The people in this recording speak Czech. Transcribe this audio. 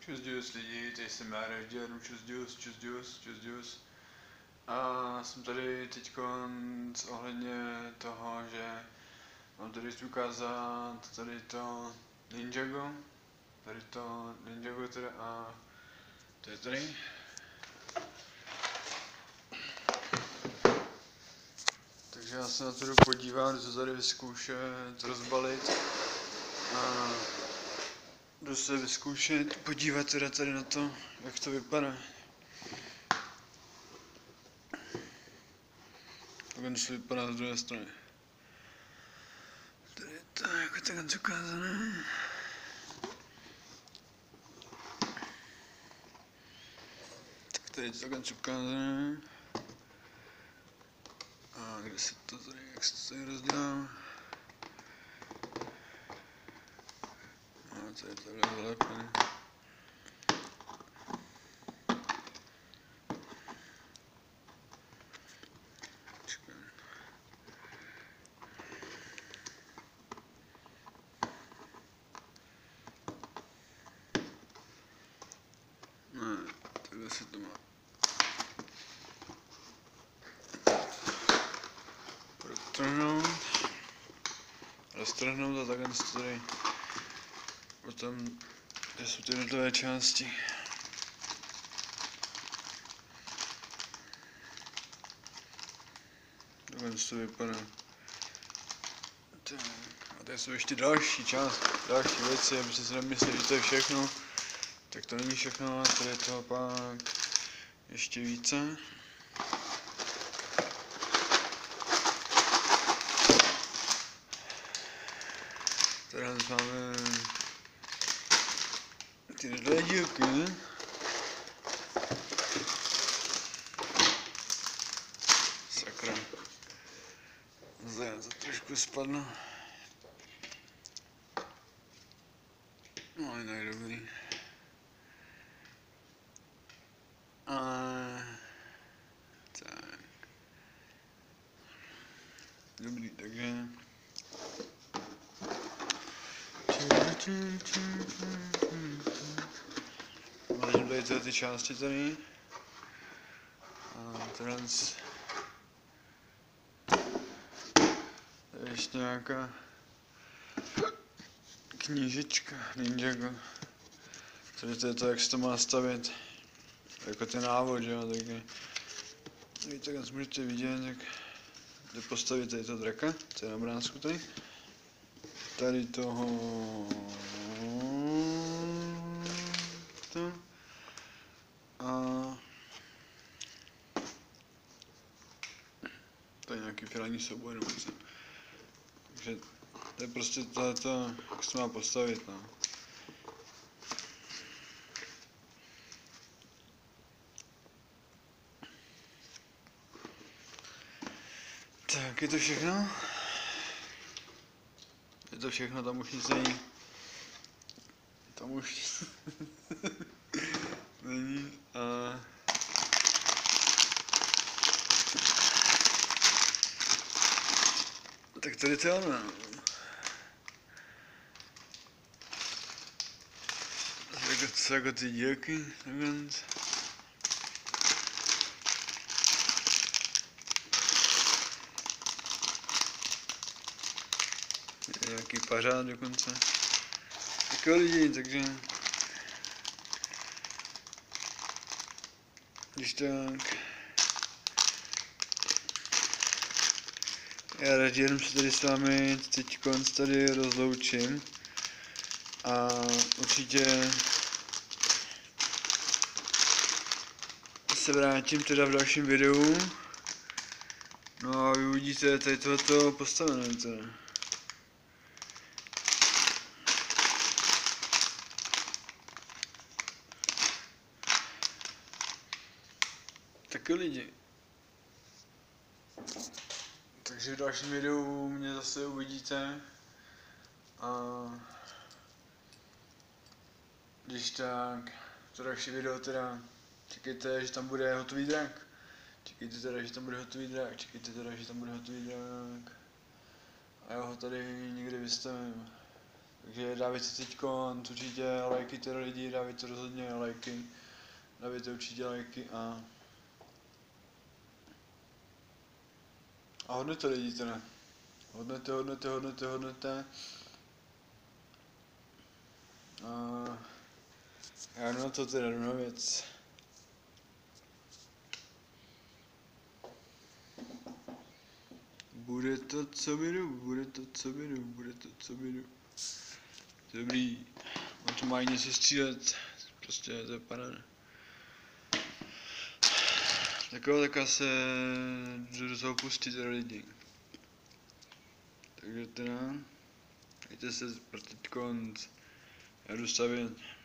Čus lidi, tady jsem já Ražděr, čus. A jsem tady teď ohledně toho, že mám tady ukázat tady to Ninjago teda a to je tady. Takže já se na to jdu podívat, jdu to tady vyzkoušet, rozbalit a jdu se vyzkoušet, podívat teda tady na to, jak to vypadá. Takhle to vypadá z druhé strany. Tady je to jako takhle ukázané. Tak tady je to takhle ukázané. A kde se to tady, jak se to tady rozdělá? A tady je to takhle zalepené. Ne, takhle se to má roztrhnout a takhle to tady potom, kde jsou ty jednotlivé části. Takhle to vypadá. A tady jsou ještě další věci, abyste si nemysleli, že to je všechno. Tak to není všechno, tady je toho pak ještě více. Tady máme ty dvě dílky. Sakra. Zde to trošku spadlo. No, jinak dobrý. Tak. Dobrý, takže... Mážím tady tyhle ty části tady. A tady je ještě nějaká knížečka Ninjago. Tady to je to, jak se to má stavět. Jako ten návod, že jo, takže... Víte, jak můžete vidět, jak jde postavit tady to draka, co je na obrázku tady. Tady toho... To. A... To je nějaký finální souboj nebo co. Takže to je prostě tohleto, jak se to má postavit, no. Tak, je to všechno? Je to všechno, tam už nic není. Tam už není a... Tak tady to je ono. To jako ty dílky, takhle. Je nějaký pařád dokonce. Takové lidi, takže... Když tak... Já radši jenom se tady s vámi teď tady rozloučím. A určitě... se vrátím teda v dalším videu. No a vy uvidíte tady tohoto postavené teda. Taky lidi. Takže v dalším videu mě zase uvidíte. A když tak, to další video teda, čekejte, že tam bude hotový drak. Čekejte teda, že tam bude hotový drak. A já ho tady někde vystavím. Takže dávejte teďkon, určitě lajky teda lidi, dávejte rozhodně lajky. Dávejte určitě lajky a hodnote lidi teda. Hodnote. A já jdu na to teda, jdu na věc. Bude to, co beru. Dobrý. On to má něco střílet. Prostě to je paráda. Taková se jdu do toho pustit teda lidi. Takže teda, dejte se pro teď konc. Já jdu stavět.